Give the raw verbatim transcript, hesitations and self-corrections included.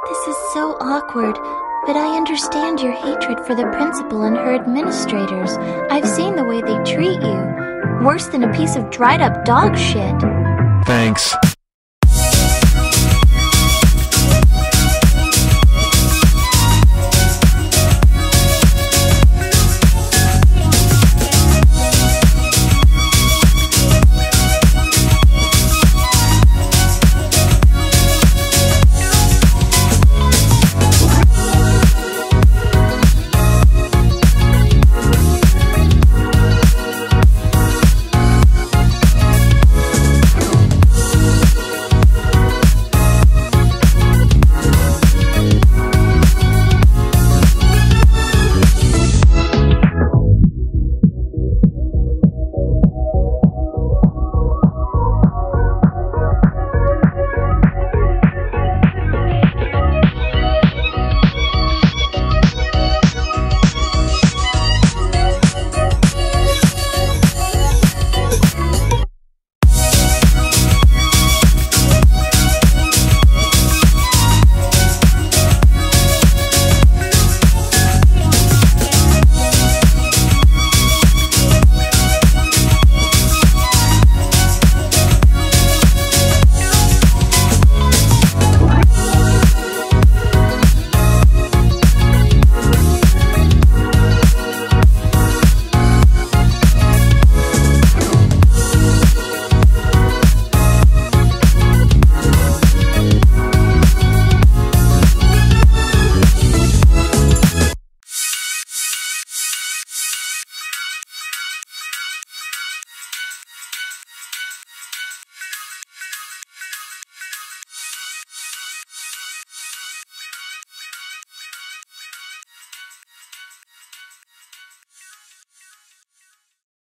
This is so awkward, but I understand your hatred for the principal and her administrators. I've seen the way they treat you. Worse than a piece of dried up dog shit. Thanks.